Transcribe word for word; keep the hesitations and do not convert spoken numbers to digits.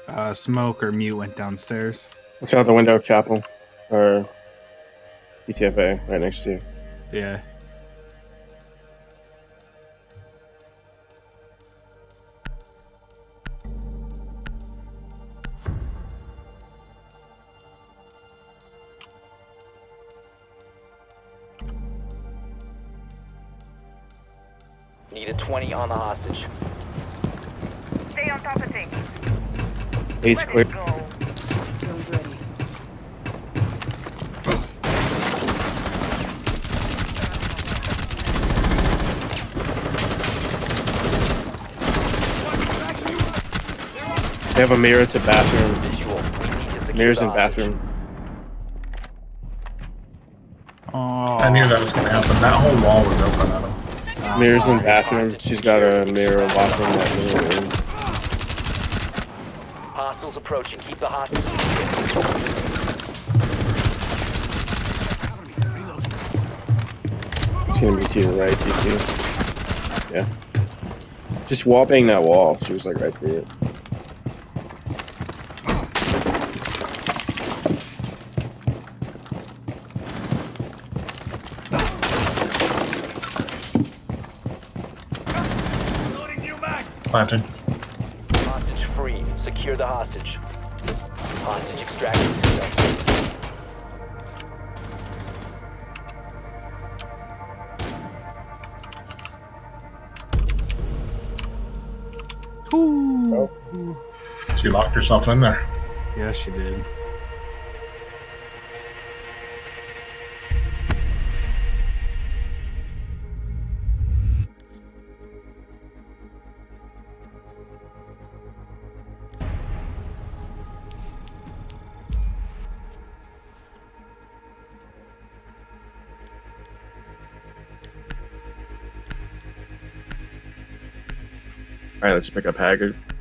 Uh, Smoke or Mute went downstairs. Watch out the window, Chapel. Or D T F A, right next to you. Yeah. Need a twenty on the hostage. Stay on top of things. He's Let clear. it go. Drone's ready. They have a mirror to bathroom. Visual. We need to secure Mirrors the in hostage. bathroom. Oh. I knew that was going to happen. That whole wall was open at him. Oh, Mirrors in sorry. bathroom. She's got a mirror watching that mirror room. Hostiles approaching. Keep the hostage. She's gonna be to your right, T two. Yeah. Just wall bang that wall. She was like right through it. Planted. Hostage free. Secure the hostage. Hostage extracted. Ooh. She locked herself in there. Yeah, she did. Alright, let's pick up Haggard.